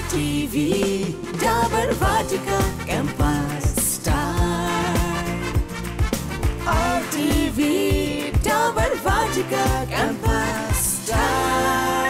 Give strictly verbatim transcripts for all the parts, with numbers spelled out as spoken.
T V Dabur Vatika Campus Style. R T V Dabur Vatika Campus Style.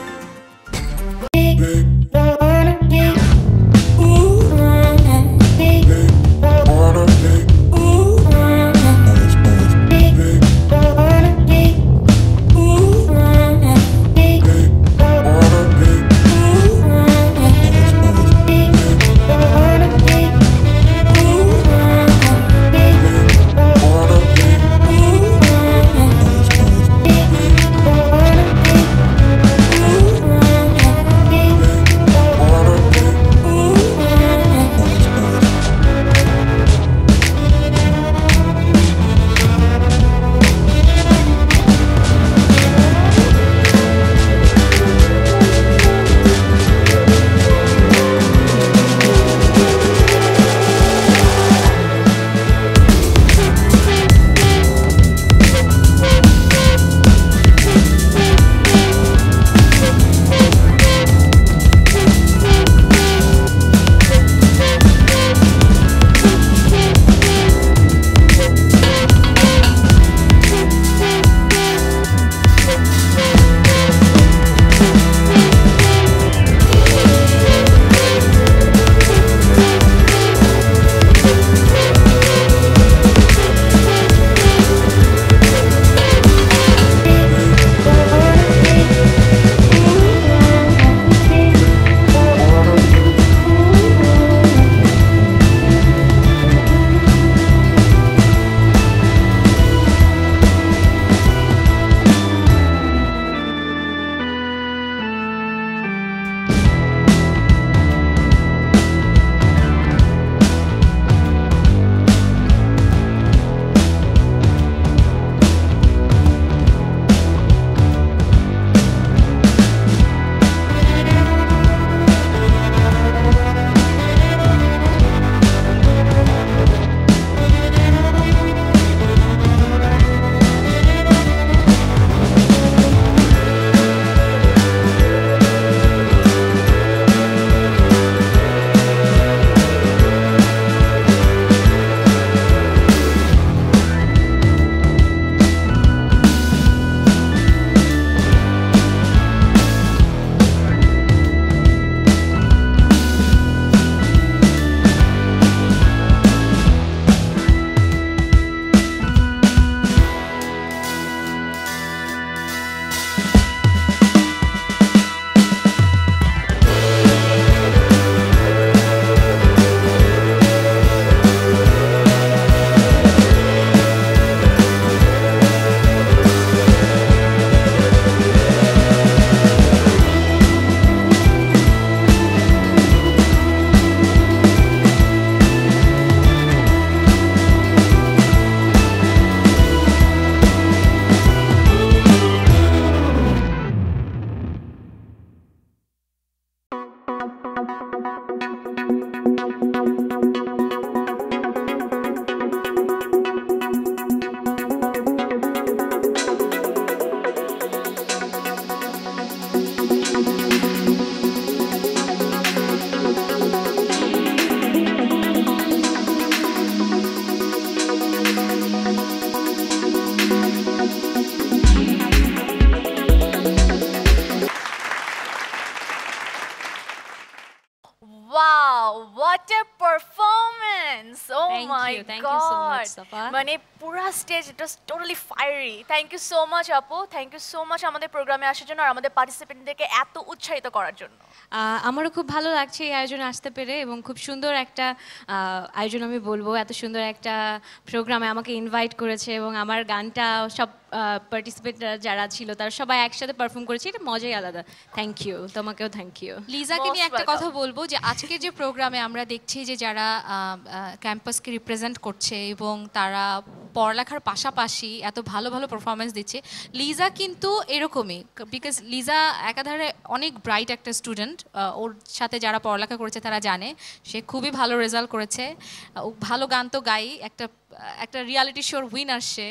Wow, what a performance! Oh thank my you, thank god! you so much, Safa. মানে পুরা stage it was totally fiery. Thank you so much আপু. Thank you so much আমাদের প্রোগ্রামে আসার জন্য আর আমাদের পার্টিসিপেন্টদেরকে এত উৎসাহিত করার জন্য। আমারও খুব ভালো লাগছে এই আয়োজনে আসতে পেরে এবং খুব সুন্দর একটা আয়োজন আমি বলবো এত সুন্দর একটা প্রোগ্রামে আমাকে ইনভাইট করেছে এবং আমার গানটা সব পার্টিসিপেন্ট যারা ছিল তারা সবাই একসাথে পারফর্ম করেছে এটা মজাই আলাদা থ্যাংক ইউ তোমাকেও থ্যাংক ইউ লিজাকে নিয়ে একটা কথা বলবো যে আজকে যে প্রোগ্রামে আমরা দেখছি যে যারা ক্যাম্পাসকে রিপ্রেজেন্ট করছে এবং তারা পড়ালেখার পাশাপাশি এত ভালো ভালো পারফরমেন্স দিচ্ছে লিজা কিন্তু এরকমই বিকজ লিজা একাধারে অনেক ব্রাইট একটা স্টুডেন্ট ওর সাথে যারা পড়ালেখা করেছে তারা জানে সে খুবই ভালো রেজাল্ট করেছে ভালো গান তো গাই একটা একটা রিয়ালিটি শোর উইনার সে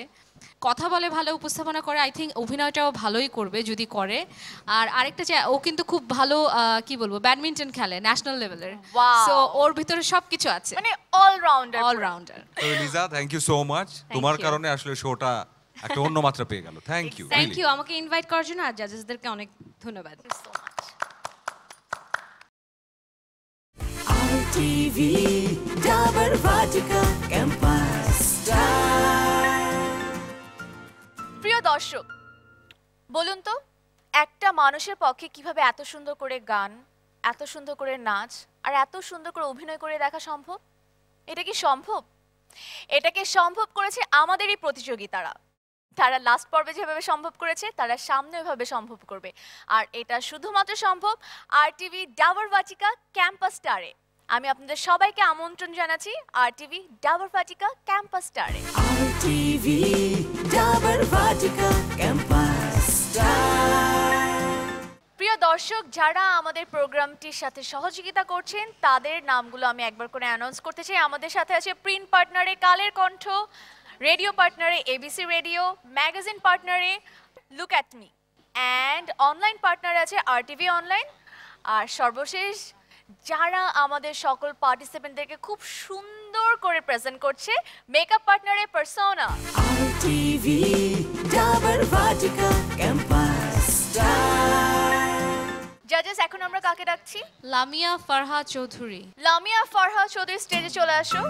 কথা বলে ভালো, উপস্থাপনা করে, আই থিঙ্ক অভিনয়টাও ভালোই করবে যদি করে। আর আরেকটা যে ও কিন্তু খুব ভালো আহ, কি বলবো ব্যাডমিন্টন খেলে ন্যাশনাল লেভেলের, Wow. সো ওর ভিতরে সবকিছু আছে, মানে অলরাউন্ডার অলরাউন্ডার। তো Liza thank you so much, তোমার you. কারণে আসলে শোটা একটা অন্য মাত্রা পেয়ে গেল। Thank you. থ্যাংক ইউ আমাকে ইনভাইট করার জন্য, আর জাজেসদেরকে অনেক ধন্যবাদ। R T V Dabur Vatika Campus Style. প্রিয় দর্শক, বলুন তো একটা মানুষের পক্ষে কিভাবে এত সুন্দর করে গান, এত সুন্দর করে নাচ আর এত সুন্দর করে অভিনয় করে দেখা সম্ভব? এটা কি সম্ভব? এটাকে সম্ভব করেছে আমাদেরই প্রতিযোগিতারা। তারা লাস্ট পর্বে যেভাবে সম্ভব করেছে, তারা সামনে ওইভাবে সম্ভব করবে। আর এটা শুধুমাত্র সম্ভব R TV Dabur Vatika campus স্টারে। আমি আপনাদের সবাইকে আমন্ত্রণ জানাচ্ছি R TV Dabur Vatika campus স্টারে। R T V Dabur Vatika Campus Style. প্রিয় দর্শক, যারা আমাদের প্রোগ্রামটির সাথে সহযোগিতা করছেন তাদের নামগুলো আমি একবার করে অ্যানাউন্স করতে চাই। আমাদের সাথে আছে প্রিন্ট পার্টনারে কালের কণ্ঠ, রেডিও পার্টনারে এবিসি রেডিও, ম্যাগাজিন পার্টনারে look at me, and online পার্টনারে আছে আরটিভি অনলাইন। আর সর্বশেষ যারা আমাদের সকল পার্টিসিপেন্টদেরকে খুব সুন্দর করে প্রেজেন্ট করছে, মেকআপ পার্টনারে persona. R T V Dabur Vatika Campus Style. জাজেস, এখন আমরা কাকে ডাকছি? লামিয়া ফারহা চৌধুরী। লামিয়া ফারহা চৌধুরী, স্টেজে চলে আসো।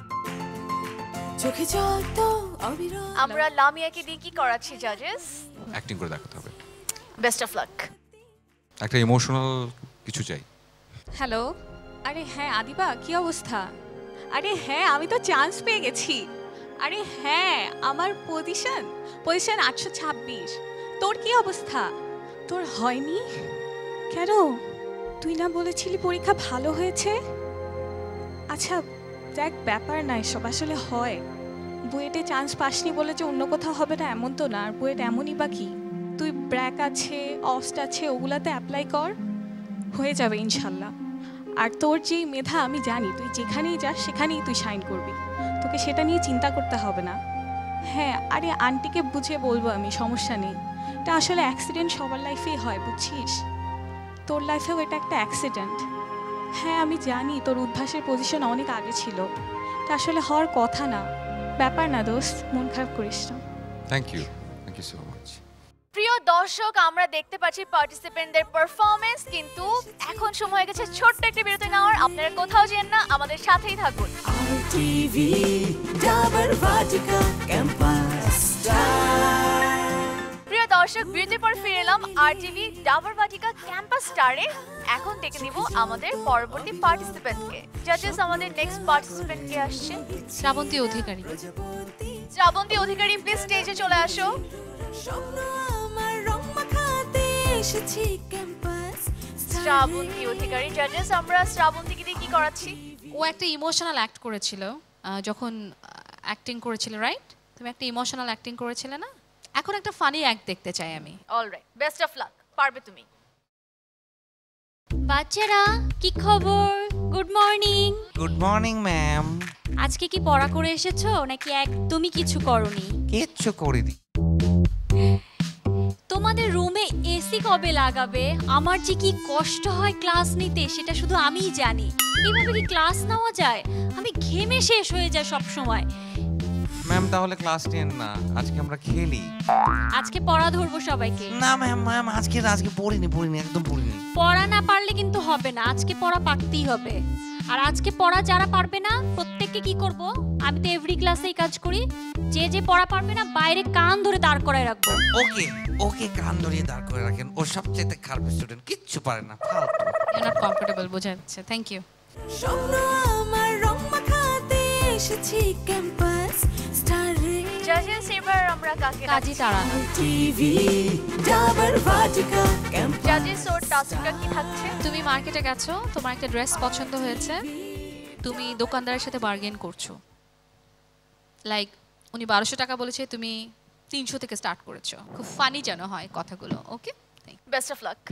চোখে জল তো অবিরল। আমরা লামিয়াকে দিয়ে কি করাচ্ছি জাজেস? অ্যাক্টিং করে দেখাতে হবে। Best of luck. একটা ইমোশনাল কিছু চাই। হ্যালো, আরে হ্যাঁ আদিবা, কি অবস্থা? আরে হ্যাঁ, আমি তো চান্স পেয়ে গেছি। আরে হ্যাঁ, আমার পজিশন পজিশন আটশো ছাব্বিশ। তোর কি অবস্থা? তোর হয়নি কেন? তুই না বলেছিলি পরীক্ষা ভালো হয়েছে? আচ্ছা দেখ, ব্যাপার না, এসব আসলে হয়। বুয়েটে চান্স পাসনি বলে যে অন্য কোথাও হবে না এমন তো না। আর বুয়েট এমনই বা কি, তুই ব্র্যাক আছে, অস্ট আছে, ওগুলাতে অ্যাপ্লাই কর, হয়ে যাবে ইনশাল্লাহ। আর তোর যেই মেধা আমি জানি, তুই যেখানেই যাস সেখানেই তুই শাইন করবি, তোকে সেটা নিয়ে চিন্তা করতে হবে না। হ্যাঁ, আরে আন্টিকে বুঝিয়ে বলবো আমি, সমস্যা নেই। এটা আসলে অ্যাক্সিডেন্ট সবার লাইফেই হয়, বুঝছিস? তোর লাইফেও এটা একটা অ্যাক্সিডেন্ট। হ্যাঁ আমি জানি তোর উদ্ভাসের পজিশন অনেক আগে ছিল, এটা আসলে হওয়ার কথা না। ব্যাপার না দোস্ত, মন খারাপ করিস না। Thank you, thank you so much. প্রিয় দর্শক, আমরা দেখতে পাচ্ছি পার্টিসিপেন্টদের পারফরমেন্স, কিন্তু এখন সময় হয়ে গেছে ছোট্ট একটি বিরতি নেওয়ার। আপনারা কোথাও যেন না, আমাদের সাথেই থাকুন। R T V Dabur Vatika Campus Style. প্রিয় দর্শক, বিরতির পর ফিরে এলাম আরটিভি ডাবর বাটিকা ক্যাম্পাস স্টারে। এখন ডেকে নিব আমাদের পরবর্তী পার্টিসিপেন্টকে। জাজেস, আমাদের নেক্সট পার্টিসিপেন্ট কে আসছে? শ্রাবন্তী অধিকারী। শ্রাবন্তী অধিকারী, প্লিজ স্টেজে চলে আসো। স্বপ্ন আমার রং মাখাতে এসেছি ক্যাম্পাস। শ্রাবন্তী অধিকারী, জাজেস আমরা শ্রাবন্তীকে দিয়ে কি করাচ্ছি? ও একটা ইমোশনাল অ্যাক্ট করেছিল আহ, যখন অ্যাক্টিং করেছিল, রাইট? তুমি একটা ইমোশনাল অ্যাক্টিং করেছিলে না? এখন একটা ফানি অ্যাক্ট দেখতে চাই আমি। অলরাইট, বেস্ট অফ লাক, পারবে তুমি। বাচ্চারা কি খবর? Good morning. Good morning ma'am. আজকে কি পড়া করে এসেছো নাকি একদমই কিছু করনি? কিচ্ছু করিনি। তোমাদের রুমে এসি কবে লাগাবে? আমার যে কি কষ্ট হয় ক্লাস নিতে সেটা শুধু আমিই জানি। এইভাবে কি ক্লাস নেওয়া যায়? আমি ঘেমে শেষ হয়ে যাই সব সময়। ম্যাম তাহলে ক্লাস টেন না, আজকে আমরা খেলি। আজকে পড়া ধরবো সবাইকে। না ম্যাম, ম্যাম আজকে আজকে পড়িনি পড়িনি একদম পড়িনি। পড়া না পারলে কিন্তু হবে না, আজকে পড়া পারতেই হবে। আর আজকে পড়া যারা পারবে না প্রত্যেককে কি করব? আমি তো এভরি ক্লাসেই কাজ করি, যে যে পড়া পারবে না বাইরে কান ধরে দাঁড় করায় রাখবো। ওকে ওকে, কান ধরিয়ে দাঁড় করে রাখেন। ও সবচেয়ে খারাপ স্টুডেন্ট, কিচ্ছু পারে না, ফালতু। ইউ নট কমফোর্টেবল, বোঝা যাচ্ছে। Thank you. স্বপ্ন আমার রং মাখাতে এসেছি ক্যাম্পাস স্টারে। জাজেস, এবার আমরা কাকে কাজী তারা। R T V Dabur Vatika Campus. জাজেস, ওর টাস্কটা কি থাকছে? তুমি মার্কেটে গেছো, তোমার একটা ড্রেস পছন্দ হয়েছে, তুমি দোকানদারের সাথে বার্গেন করছো। লাইক উনি বারোশো টাকা বলেছে, তুমি তিনশো থেকে স্টার্ট করেছো। খুব ফানি যেন হয় কথাগুলো। Okay, best of luck.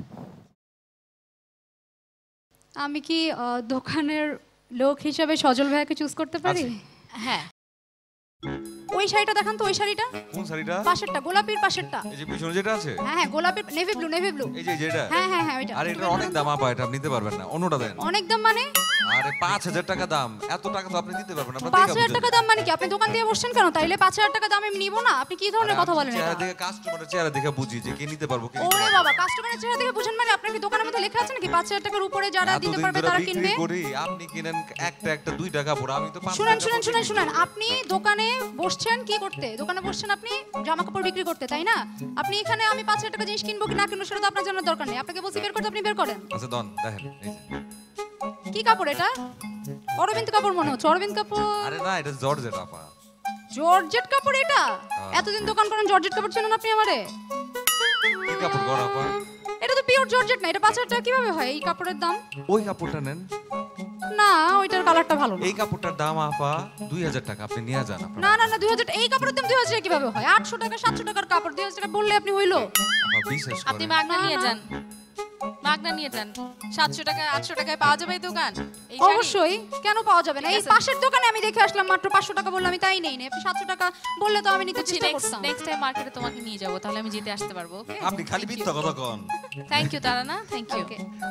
আমি কি আহ, দোকানের লোক হিসাবে সজল ভাইয়াকে চুজ করতে পারি? হ্যাঁ। ওই শাড়িটা দেখান তো, ওই শাড়িটা কোন শাড়িটা? পাশেরটা, গোলাপির পাশেরটা। এই যে পিছনে যেটা আছে? হ্যাঁ হ্যাঁ, গোলাপির, নেভি ব্লু, নেভি ব্লু। এই যে যেটা? হ্যাঁ হ্যাঁ হ্যাঁ, ওইটা। আরে এটা অনেক দাম আপা, এটা আপনি নিতে পারবেন না, অন্যটা দেন। অনেক দাম মানে? আরে পাঁচ হাজার টাকা দাম, এত টাকা তো আপনি দিতে পারবেন না। পাঁচ হাজার টাকা দাম মানে কি? আপনি দোকান দিয়ে বসছেন কেন? তাইলে পাঁচ হাজার টাকা দাম আমি নিব না? আপনি কি ধরনের কথা বলেন? চেহারা দেখে, কাস্টমারের চেহারা দেখে বুঝি যে কে নিতে পারবো কে। ওরে বাবা, কাস্টমারের চেহারা দেখে বুঝেন মানে? আপনার কি দোকানের মধ্যে লেখা আছে নাকি পাঁচ হাজার টাকার উপরে যারা দিতে পারবে তারা কিনবে? আপনি কিনেন একটা একটা দুই টাকা পড়ে, আমি তো পাঁচ। শুনেন শুনেন শুনেন শুনেন, আপনি দোকানে বসছেন কি করতে? দোকানে বসছেন আপনি জামা কাপড় বিক্রি করতে, তাই না? আপনি এখানে আমি পাঁচ হাজার টাকা জিনিস কিনবো কি না কিনবো সেটা তো আপনার জানার দরকার নেই। আপনাকে বলছি বের করতে, আপনি বের করেন। আচ্ছা দন দেখেন, এই যে কি কাপড় এটা? অরবিন্দ কাপড় মনে হচ্ছে। অরবিন্দ কাপড়? আরে না, এটা জর্জেট আপা। জর্জেট কাপড় এটা? এতদিন দোকান করেন, জর্জেট কাপড় চেনেন আপনি আমারে? কি কাপড় গড় আপা? এটা তো পিওর জর্জেট না। এটা পাঁচ হাজার টাকা কিভাবে হয় এই কাপড়ের দাম? ওই কাপড়টা নেন না, ওইটার কালারটা ভালো না। এই কাপড়টার দাম আপা দুই হাজার টাকা, আপনি নিয়ে যান। না না না, দুই হাজার, এই কাপড়ের দাম দুই হাজার কিভাবে হয়? আটশো টাকা সাতশো টাকার কাপড় দুই হাজার টাকা বললে আপনি হইলো? আপা বিশেষ করে আপনি মাগনা নিয়ে যান, মাগনা নিয়ে যান। সাতশো টাকা আটশো টাকায় পাওয়া যাবে এই দোকান? এই শাড়ি? অবশ্যই, কেন পাওয়া যাবে না? এই পাশের দোকানে আমি দেখে আসলাম মাত্র পাঁচশো টাকা বললাম, আমি তাই নেই না। আপনি সাতশো টাকা বললে তো আমি নিতে চেষ্টা করতাম। নেক্সট টাইম মার্কেটে তোমাকে নিয়ে যাব, তাহলে আমি জিতে আসতে পারবো। আপনি খালি মিথ্যা কথা কন। Thank you Tarana, thank you.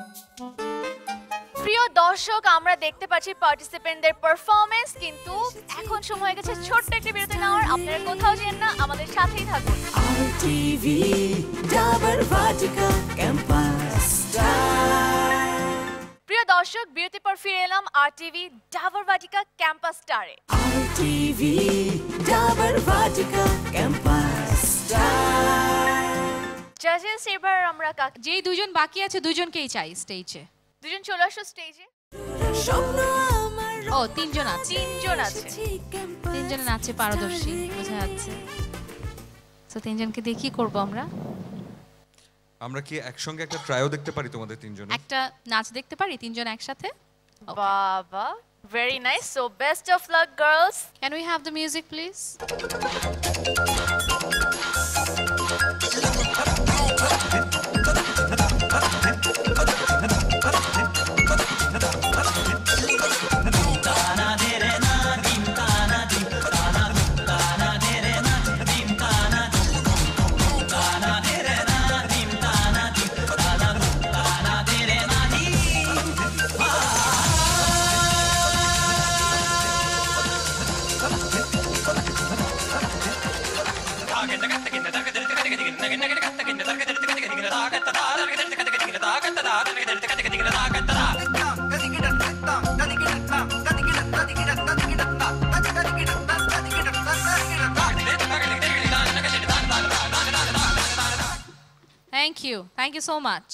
প্রিয় দর্শক, আমরা দেখতে পাচ্ছি পার্টিসিপেন্টদের পারফরমেন্স, কিন্তু এখন সময় হয়ে গেছে ছোট্ট একটি বিরতি নেওয়ার। আপনারা কোথাও যেন না, আমাদের সাথেই থাকুন। R TV Dabur Vatika campus star. প্রিয় দর্শক, বিরতির পর ফিরে এলাম R TV Dabur Vatika campus স্টারে। R TV Dabur Vatika campus star. জাজেস, এবার আমরা কাকে- যেই দুজন বাকি আছে দুজনকেই চাই স্টেজে। দুজন চলে আসো স্টেজে। স্বপ্ন আমার ও তিনজন আছে, তিনজন আছে। তিনজনে নাচে পারদর্শী বোঝা যাচ্ছে। তো তিনজনকে দিয়ে কি করবো আমরা? আমরা কি একসঙ্গে একটা ট্রায়ও দেখতে পারি তোমাদের তিনজনে? একটা নাচ দেখতে পারি তিনজন একসাথে? বাবা, very nice. So best of luck, girls. Can we have the music, please? Thank you, thank you so much.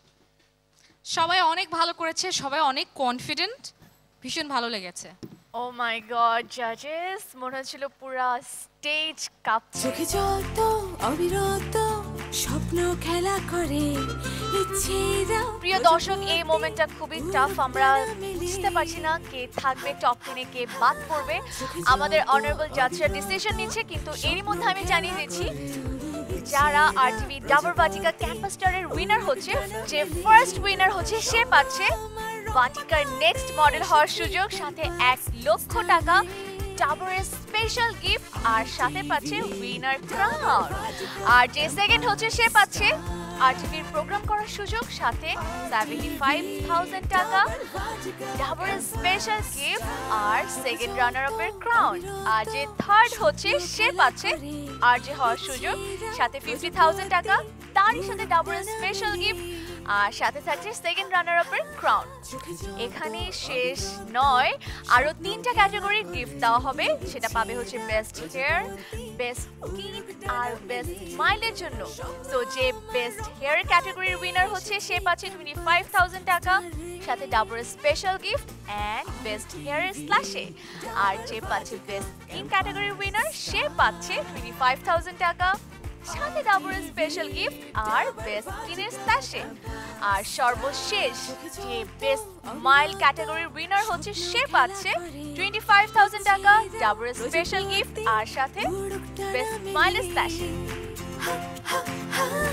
সবাই অনেক ভালো করেছে, সবাই অনেক কনফিডেন্ট, ভীষণ ভালো লেগেছে। Oh my god, judges, মনে হচ্ছিল পুরা স্টেজ কাঁপছে। চোখে জল তো অবিরত স্বপ্ন খেলা করে ইচ্ছেরা। প্রিয় দর্শক, এই মোমেন্টটা খুবই টাফ। আমরা বুঝতে পারছি না কে থাকবে টপ টেনে, কে বাদ পড়বে। আমাদের অনারেবল জাজরা ডিসিশন নিচ্ছে, কিন্তু এরই মধ্যে আমি জানিয়ে দিচ্ছি যারা আরটিভি ডাবর ভাটিকা ক্যাম্পাস স্টারের উইনার হচ্ছে, যে ফার্স্ট উইনার হচ্ছে সে পাচ্ছে ভাটিকার নেক্সট মডেল হওয়ার সুযোগ, সাথে এক লক্ষ টাকা ডাবরের স্পেশাল গিফট, আর সাথে পাচ্ছে উইনার ক্রাউন। আর যে সেকেন্ড হচ্ছে সে পাচ্ছে আরটিভির প্রোগ্রাম করার সুযোগ, সাথে সেভেন্টি ফাইভ থাউজেন্ড টাকা ডাবরের স্পেশাল গিফট আর সেকেন্ড রানার আপের ক্রাউন। আর যে থার্ড হচ্ছে সে পাচ্ছে আর যে হওয়ার সুযোগ, সাথে ফিফটি থাউজেন্ড টাকা, তারই সাথে ডাবরের স্পেশাল গিফট, আর সাথে থাকছে সেকেন্ড রানার আপের ক্রাউন। এখানে শেষ নয়, আরো তিনটা ক্যাটাগরির গিফট দেওয়া হবে। সেটা পাবে হচ্ছে বেস্ট হেয়ার, বেস্ট স্কিন আর বেস্ট স্মাইলের জন্য। তো যে বেস্ট হেয়ার ক্যাটাগরির উইনার হচ্ছে সে পাচ্ছে টোয়েন্টি ফাইভ থাউজেন্ড টাকা, সাথে ডাবরের স্পেশাল গিফট অ্যান্ড বেস্ট হেয়ারের স্ল্যাশে। আর যে পাচ্ছে বেস্ট স্কিন ক্যাটাগরির উইনার সে পাচ্ছে টোয়েন্টি ফাইভ থাউজেন্ড টাকা, সাথে ডাবরের স্পেশাল গিফট আর বেস্ট স্কিনের স্ল্যাশে। আর সর্বশেষ যে বেস্ট স্মাইল ক্যাটাগরির উইনার হচ্ছে সে পাচ্ছে টোয়েন্টি ফাইভ থাউজেন্ড টাকা, ডাবরের স্পেশাল গিফট আর সাথে বেস্ট স্মাইলের স্ল্যাশে।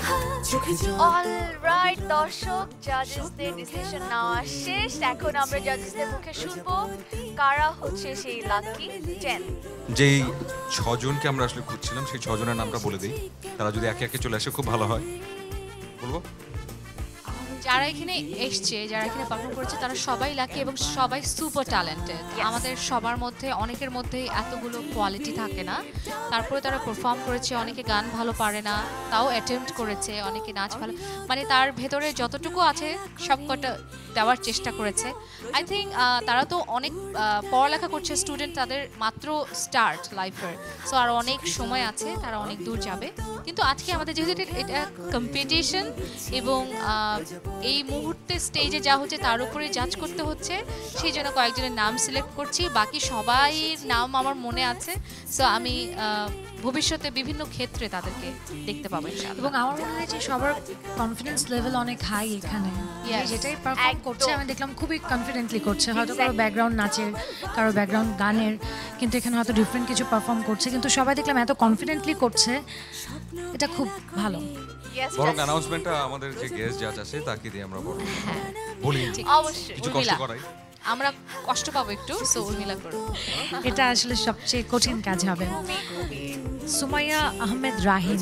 অলরাইট দর্শক, জাজেসদের ডিসিশন নেওয়া শেষ। এখন আমরা জাজেসদের মুখে শুনবো কারা হচ্ছে সেই লাকি টেন। যেই ছজনকে আমরা আসলে খুঁজছিলাম সেই ছজনের নামটা বলে দিই, তারা যদি একে একে চলে আসে খুব ভালো হয়। বলবো যারা এখানে এসছে, যারা এখানে পারফর্ম করেছে, তারা সবাই লাকি এবং সবাই সুপার ট্যালেন্টেড। আমাদের সবার মধ্যে অনেকের মধ্যে এতগুলো কোয়ালিটি থাকে না, তারপরে তারা পারফর্ম করেছে। অনেকে গান ভালো পারে না, তাও অ্যাটেম্প্ট করেছে। অনেকে নাচ ভালো, মানে তার ভেতরে যতটুকু আছে সবকটা দেওয়ার চেষ্টা করেছে। আই থিঙ্ক তারা তো অনেক পড়ালেখা করছে স্টুডেন্ট, তাদের মাত্র স্টার্ট লাইফের, সো আর অনেক সময় আছে, তারা অনেক দূর যাবে। কিন্তু আজকে আমাদের যেহেতু এটা কম্পিটিশন এবং এই মুহূর্তে স্টেজে যা হচ্ছে তার উপরে জাজ করতে হচ্ছে, সেই জন্য কয়েকজনের নাম সিলেক্ট করছি। বাকি সবাইয়ের নাম আমার মনে আছে, সো আমি ভবিষ্যতে বিভিন্ন ক্ষেত্রে তাদেরকে দেখতে পাবো ইনশাআল্লাহ। এবং আমার মনে হয় যে সবার কনফিডেন্স লেভেল অনেক হাই এখানে। যেটাই পারফর্ম করছে আমি দেখলাম খুবই কনফিডেন্টলি করছে। হয়তো কারো ব্যাকগ্রাউন্ড নাচের, কারো ব্যাকগ্রাউন্ড গানের, কিন্তু এখানে হয়তো ডিফারেন্ট কিছু পারফর্ম করছে, কিন্তু সবাই দেখলাম এত কনফিডেন্টলি করছে, এটা খুব ভালো। বরং অ্যানাউন্সমেন্টটা আমাদের যে গেস্ট জাজ আছে তাকে দিয়ে আমরা বলবো, বলি অবশ্যই কিছু কষ্ট করাই, আমরা কষ্ট পাবো একটু, সো উর্মিলা করো। এটা আসলে সবচেয়ে কঠিন কাজ হবে। Sumaiya Ahmed Rahin,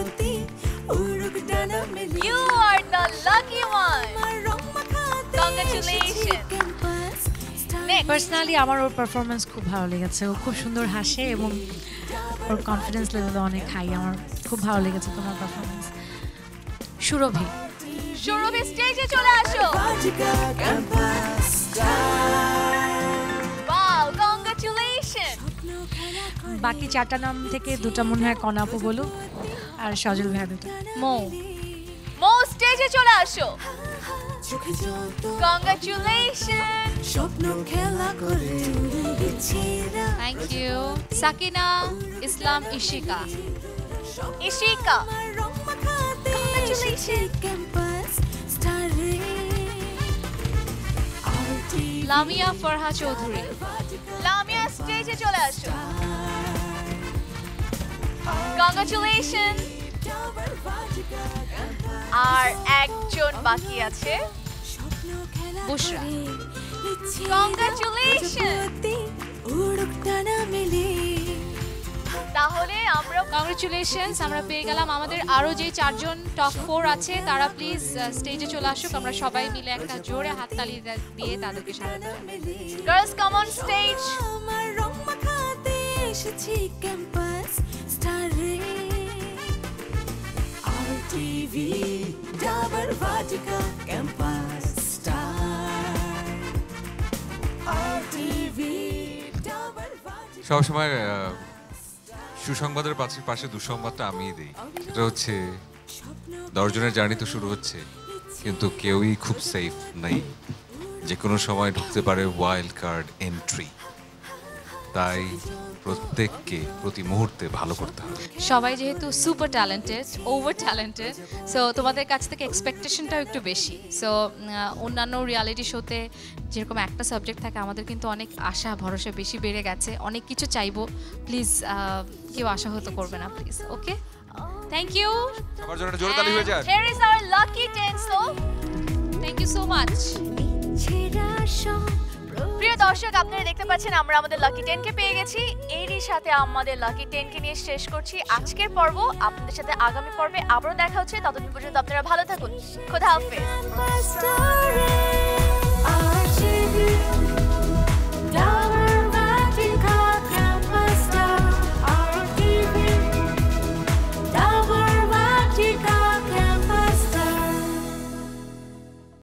You are the lucky one. Congratulations. Next. Personally আমার ওর পারফরমেন্স খুব ভালো লেগেছে। ও খুব সুন্দর হাসে এবং ওর কনফিডেন্স লেভেল অনেক হাই। আমার খুব ভালো লেগেছে তোমার পারফরমেন্স। সুরভি, সুরভি স্টেজে চলে আসো। Wow, congratulations. বাকি চারটা নাম থেকে দুটা মনে হয় কনাপু বলুক আর সজল ভাই দুটো। মো মো স্টেজে চলে আসো। Congratulations. স্বপ্ন খেলা করে thank you. Sakina Islam Ishika, Ishika congratulations. Lamia Farha Chowdhury, Lamia স্টেজে চলে আসো। Congratulations. আর একজন বাকি আছে, বুশরা। Congratulations. তাহলে আমরা কংগ্রেচুলেশনস, আমরা পেয়ে গেলাম। আমাদের আরো যে চারজন টপ ফোর আছে তারা প্লিজ স্টেজে চলে আসুক, আমরা সবাই মিলে একটা জোরে হাততালি দিয়ে তাদেরকে স্বাগত জানাই। Girls come on stage. সবসময় সুসংবাদের পাশে পাশে দুঃসংবাদটা আমিই দিই। এটা হচ্ছে দশজনের জার্নি তো শুরু হচ্ছে, কিন্তু কেউই খুব সেফ নাই, যে কোনো সময় ঢুকতে পারে ওয়াইল্ড কার্ড এন্ট্রি। তাই প্রত্যেককে প্রতি মুহূর্তে ভালো করতে হবে। সবাই যেহেতু super talented, over talented, so তোমাদের কাছ থেকে এক্সপেকটেশনটাও একটু বেশি। সো অন্যান্য রিয়ালিটি শোতে যেরকম একটা সাবজেক্ট থাকে, আমাদের কিন্তু অনেক আশা ভরসা বেশি বেড়ে গেছে, অনেক কিছু চাইবো। প্লিজ কেউ আশাহত করবে না, প্লিজ। Okay, thank you. সবার জন্য জোরে তালি হয়ে যায়। Here is our lucky ten. So thank you so much. প্রিয় দর্শক, আপনারা দেখতে পাচ্ছেন আমরা আমাদের লাকি টেন কে পেয়ে গেছি। এরই সাথে আমাদের লাকি টেন কে নিয়ে শেষ করছি আজকের পর্ব। আপনাদের সাথে আগামী পর্বে আবারও দেখা হচ্ছে, ততদিন পর্যন্ত আপনারা ভালো থাকুন। খোদা হাফেজ।